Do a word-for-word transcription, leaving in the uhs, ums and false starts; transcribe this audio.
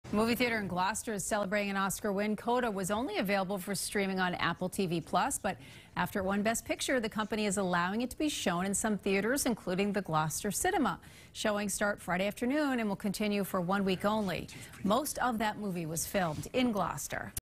Movie theater in Gloucester is celebrating an Oscar win. CODA was only available for streaming on Apple T V Plus, but after it won Best Picture, the company is allowing it to be shown in some theaters, including the Gloucester Cinema. Showings start Friday afternoon and will continue for one week only. Most of that movie was filmed in Gloucester.